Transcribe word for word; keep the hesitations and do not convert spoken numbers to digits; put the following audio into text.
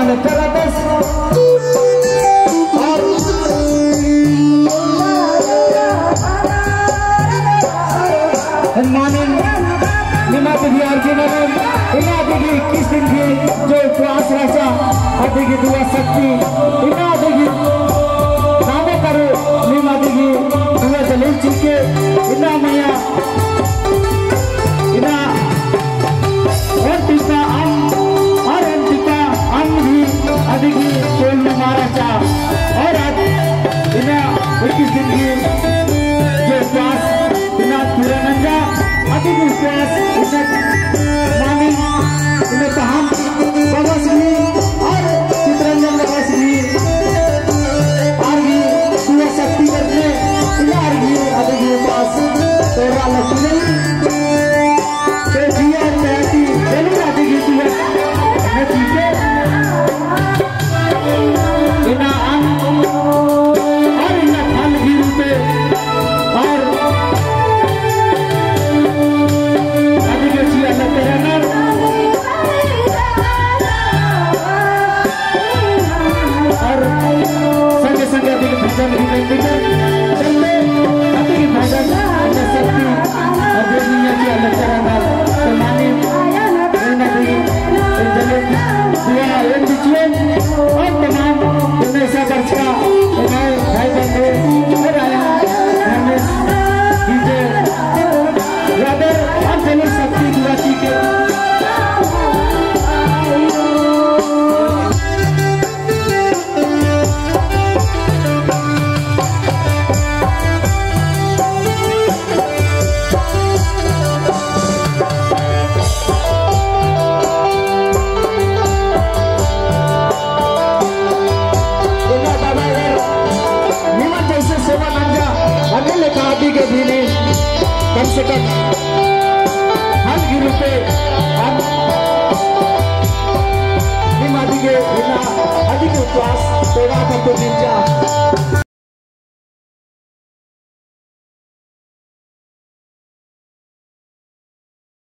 Mana terlepas manin lima tujuh arjunanam ina degi kistin ki jo kuas rasa adegi dua sakti ina degi nama karu lima degi dua jalur cike ina maya ina entita am और entita am भी adegi कोई हमारा चा और आज ina इक्कीस दिन की जो कुआस ina तिरंगा adegi kuas ina मानी ina taham bawas भी और तिरंगा bawas भी आरगी dua sakti करने ina आरगी adegi kuas तेरा लक्ष्मी ते जिया तेरी चलो adegi dua नतीजे ina am और ina फल भी रूपे और adegi जिया तेरा और संगे संगे adegi भजन भी लेते हैं चलते adegi भजन ina शक्ति adegi जिया तेरा तो माने ina adegi चलो दुआ yang dicuan और तमाम Indonesia bercakap dengan भाई बंधु और आया Hermes डीजे ब्रदर और चलो शक्ति दुआ के शादी के भी नहीं कम से कम हर गिर पे हम निमादी के बिना अधिक उपवास सेवा करते दिन जा